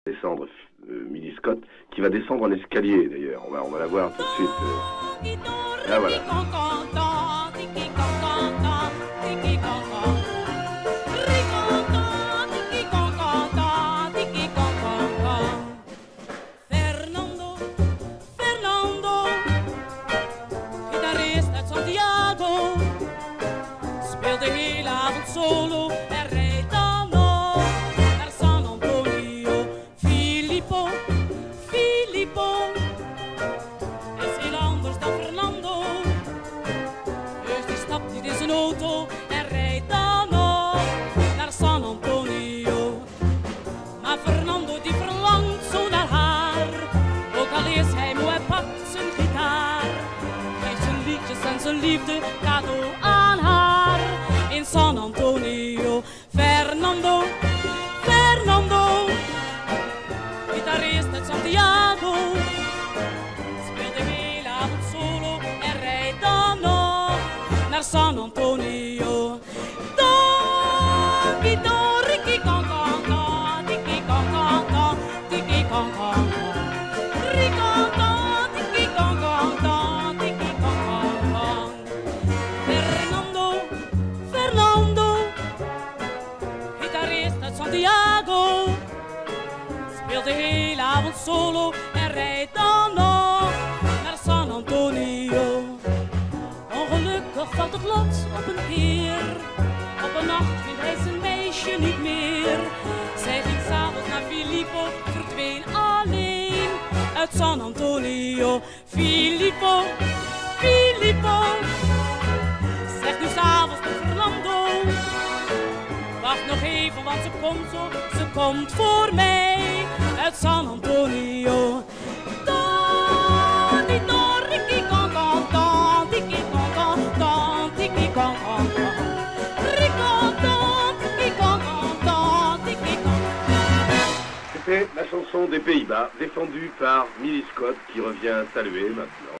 Descendre Millie Scott, qui va descendre en escalier d'ailleurs. On va la voir tout de suite. Là voilà. Fernando, gitarist uit Santiago, speelt de hele avond solo en rijdt dan nog naar San Antonio. Filippo is heel anders dan Fernando, dus die stapt niet in zijn auto en rijdt dan nog naar San Antonio. Maar Fernando die verlangt zo naar haar, ook al is hij moe en pakt zijn gitaar, geeft zijn liedjes en zijn liefde cadeau aan haar in San Antonio. Fernando, gitarist uit Santiago, speelt de hele avond solo en rijdt dan nog naar San Antonio. Donkey don, Ricky con con con, Tiki con con con, Tiki con con con, Rico don, Tiki con con con, Tiki con con con. Fernando, gitarist uit Santiago, speelt de hele avond solo en rijdt dan nog naar San Antonio. Ongelukkig valt het lot op een keer. Op een nacht vindt hij zijn meisje niet meer. Zij ging s'avonds naar Filippo, verdween alleen uit San Antonio. Filippo, zegt nu s'avonds tot Fernando, wacht nog even, want ze komt voor mij uit San Antonio. Don, Ricky con con con, Tiki con con con, Tiki con con con, Rico don, Tiki con con con, Tiki con. C'était la chanson des Pays-Bas, défendue par Millie Scott, qui revient saluer maintenant.